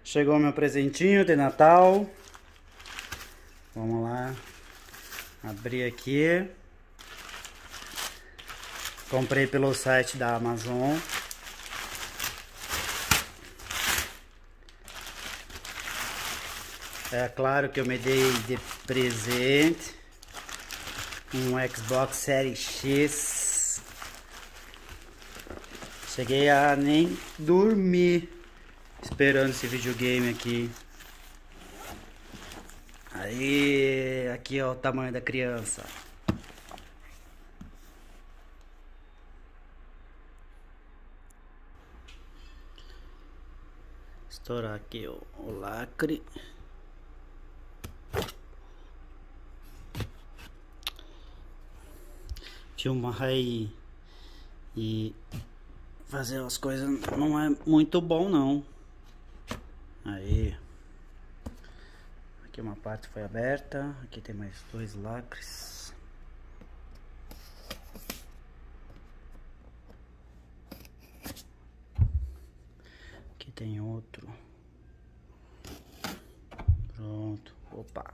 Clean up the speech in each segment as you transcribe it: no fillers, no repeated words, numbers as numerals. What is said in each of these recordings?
Chegou meu presentinho de Natal. Vamos lá. Abrir aqui. Comprei pelo site da Amazon. É claro que eu me dei de presente um Xbox Series X. Cheguei a nem dormir esperando esse videogame aqui. Aí, aqui ó, o tamanho da criança. Estourar aqui o lacre. Filmar aí e fazer as coisas não é muito bom não. Aí, aqui uma parte foi aberta, aqui tem mais dois lacres. Aqui tem outro. Pronto, opa.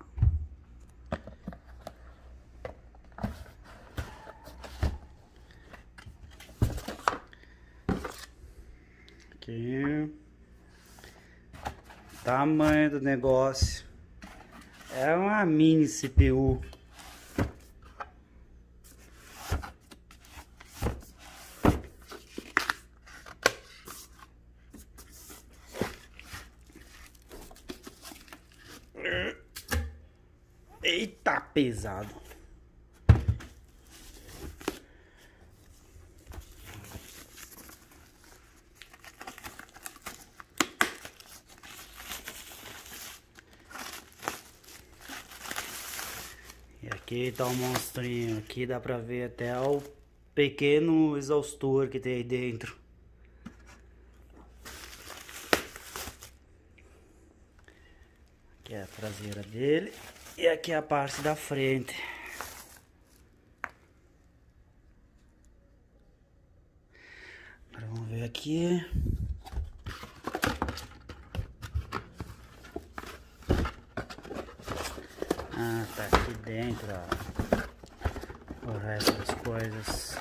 Aqui. Tamanho do negócio. É uma mini CPU. Eita, pesado. E aqui tá o monstrinho. Aqui dá pra ver até o pequeno exaustor que tem aí dentro. Aqui é a traseira dele. E aqui é a parte da frente. Agora vamos ver aqui. Ah, tá aqui dentro, ó, o resto das coisas.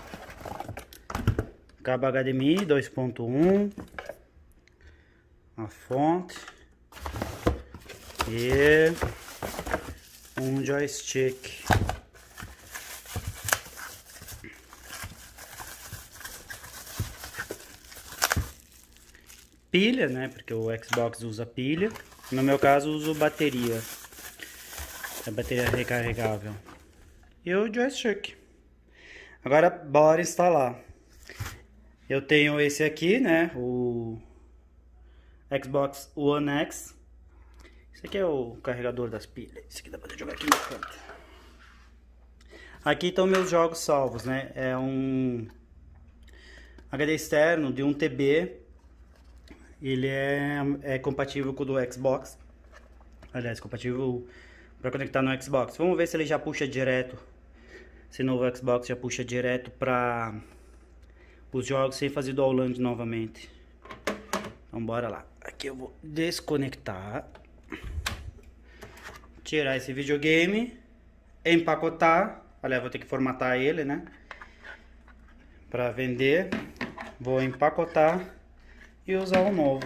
Cabo HDMI 2.1, a fonte e um joystick. Pilha, né? Porque o Xbox usa pilha. No meu caso, uso bateria. A bateria recarregável. E o joystick. Agora, bora instalar. Eu tenho esse aqui, né? O Xbox One X. Esse aqui é o carregador das pilhas. Esse aqui dá pra jogar aqui no canto. Aqui estão meus jogos salvos, né? É um HD externo de 1 TB. Ele é compatível com o do Xbox. Aliás, compatível para conectar no Xbox. Vamos ver se ele já puxa direto. Esse novo Xbox já puxa direto para os jogos sem fazer download novamente. Então bora lá. Aqui eu vou desconectar. Tirar esse videogame. Empacotar. Aliás, vou ter que formatar ele, né? Para vender. Vou empacotar e usar o novo.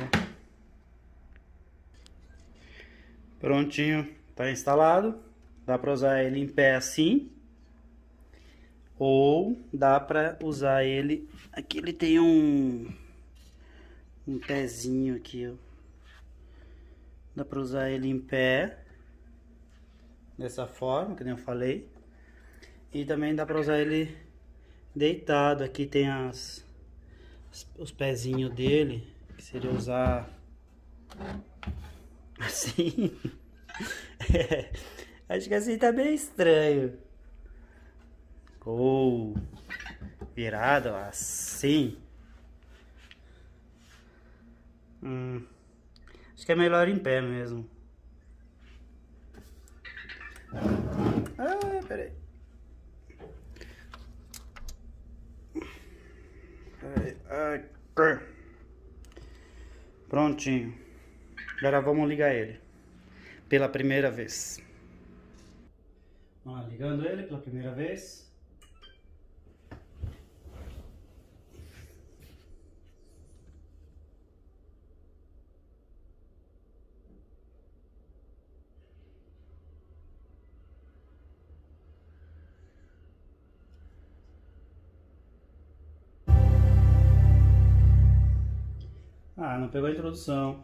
Prontinho, tá instalado. Dá para usar ele em pé assim, ou dá para usar ele aqui. Ele tem um pezinho aqui, ó. Dá para usar ele em pé dessa forma, que nem eu falei, e também dá para usar ele deitado. Aqui tem os pezinhos dele, que seria usar assim. Acho que assim tá bem estranho. Ou virado assim. Acho que é melhor em pé mesmo. Ah, peraí. Prontinho. Agora vamos ligar ele pela primeira vez. Vamos lá, ligando ele pela primeira vez. Ah, não pegou a introdução.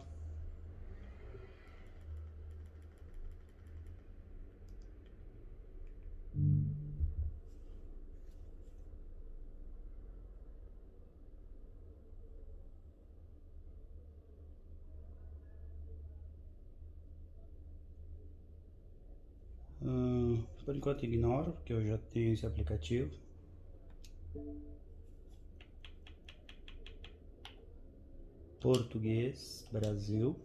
Por enquanto ignoro, porque eu já tenho esse aplicativo. Português, Brasil.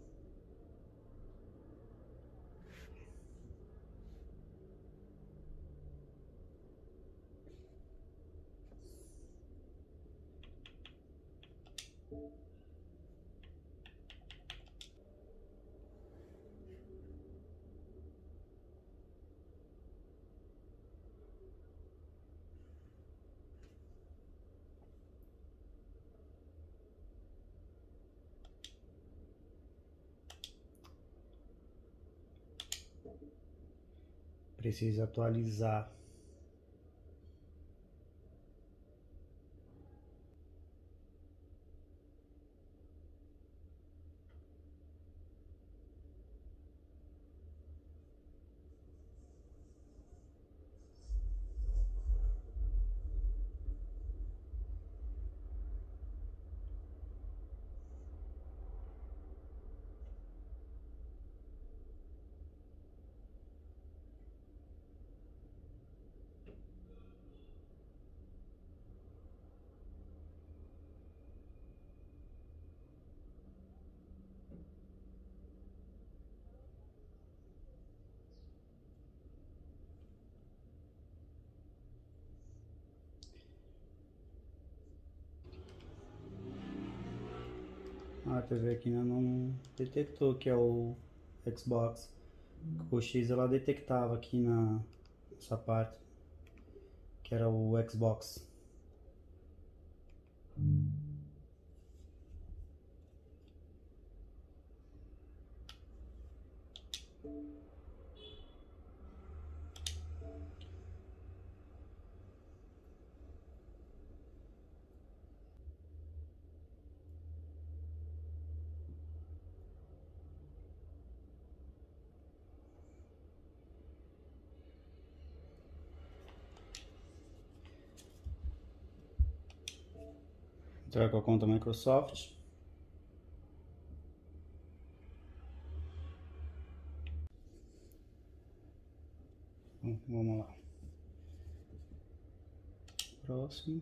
Precisa atualizar. A TV aqui ainda não detectou que é o Xbox. O X ela detectava aqui nessa parte que era o Xbox. Entrar com a conta Microsoft. Vamos lá. Próximo.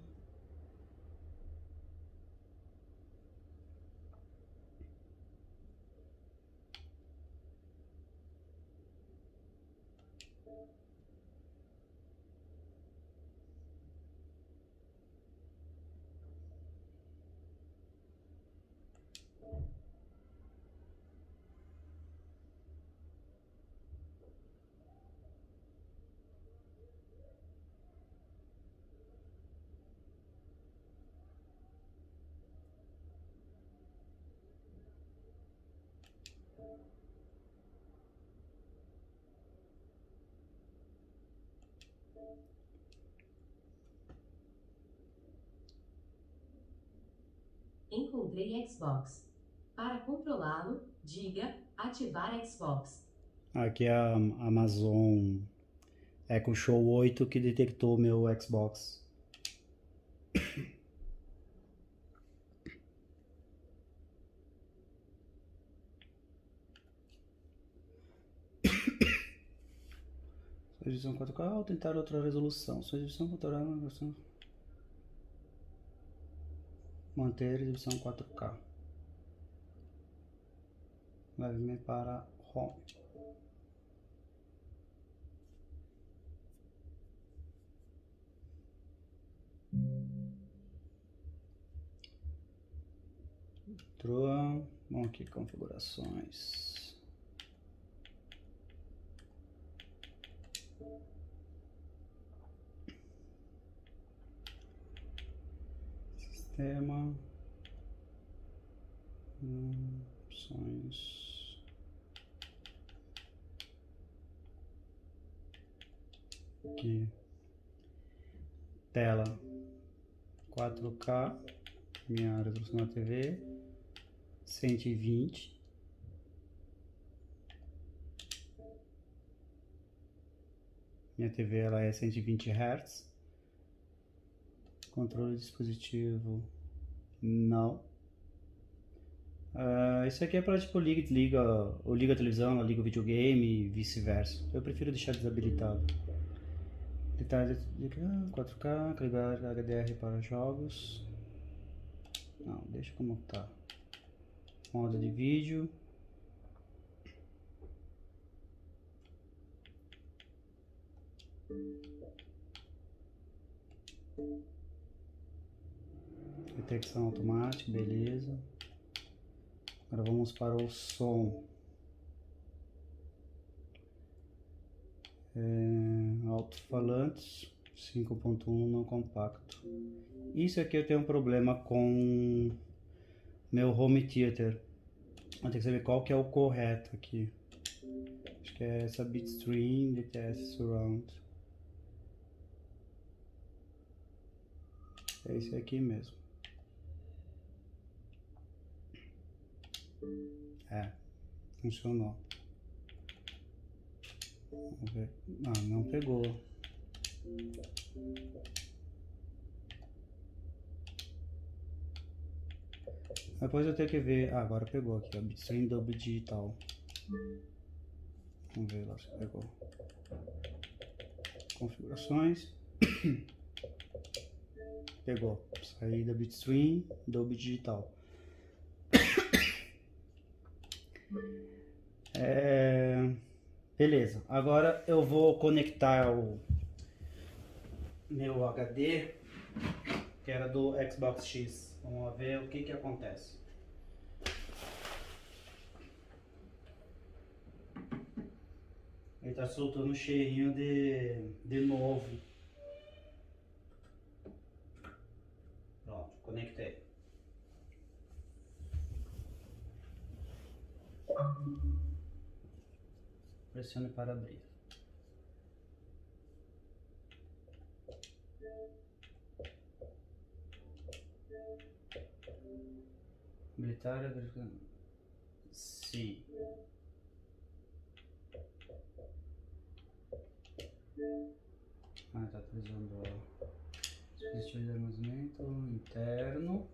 Encontrei Xbox. Para controlá-lo, diga ativar Xbox. Aqui é a Amazon Echo Show 8 que detectou meu Xbox. Sua exibição 4K ou tentar outra resolução. Sua exibição controlar uma versão. Manter exibição 4K. Levemente para Home. Entrou. Vamos aqui, configurações. Sistema. Opções. Aqui. Tela 4K. Minha resolução da TV. 120. Minha TV ela é 120 Hz. Controle de dispositivo não. Isso aqui é para tipo liga e desliga, ou liga a televisão, ou liga o videogame e vice-versa. Eu prefiro deixar desabilitado. Detalhes de 4K, carregar HDR para jogos. Não, deixa como tá. Modo de vídeo. Detecção automática, beleza. Agora vamos para o som. Alto-falantes 5.1 não compacto. Isso aqui eu tenho um problema com meu home theater. Eu tenho que saber qual que é o correto aqui. Acho que é essa Bitstream DTS Surround. É esse aqui mesmo. Funcionou. Vamos ver. Não pegou. Depois eu tenho que ver. Agora pegou aqui, ó. Bitstream Dolby Digital. Vamos ver lá se pegou. Configurações. Pegou. Saída Bitstream Dolby Digital. Beleza. Agora eu vou conectar o meu HD, que era do Xbox X. Vamos ver o que acontece. Ele tá soltando um cheirinho de novo. Pronto, conectei. Pressione para abrir. Habilitar a verificação. Sim. Tá atualizando o dispositivo de armazenamento interno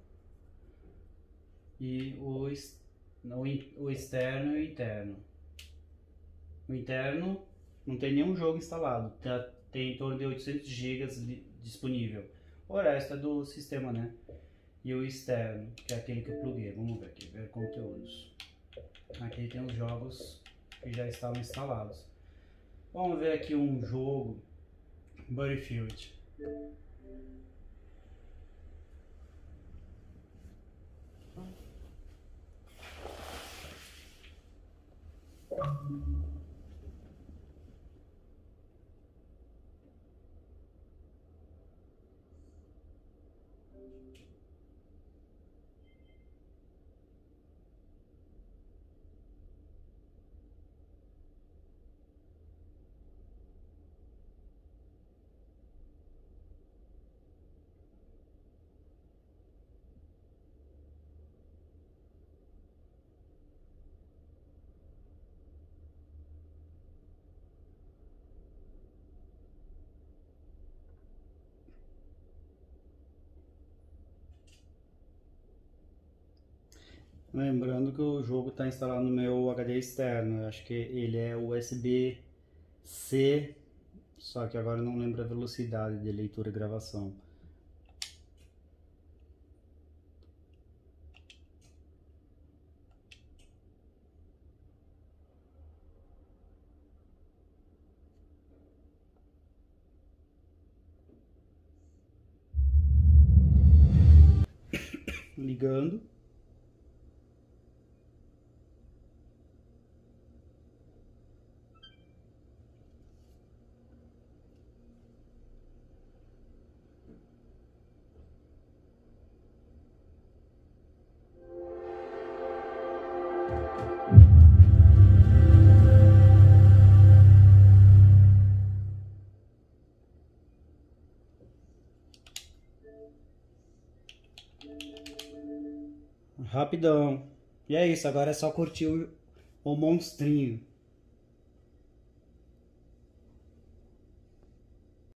e o externo e o interno. O interno não tem nenhum jogo instalado, tem em torno de 800 GB disponível. O resto é do sistema, né? E o externo, que é aquele que eu pluguei. Vamos ver aqui, ver conteúdos. Aqui tem os jogos que já estavam instalados. Vamos ver aqui um jogo, Battlefield. Lembrando que o jogo está instalado no meu HD externo. Eu acho que ele é USB-C, só que agora eu não lembro a velocidade de leitura e gravação. Ligando. Rapidão. E é isso, agora é só curtir o monstrinho.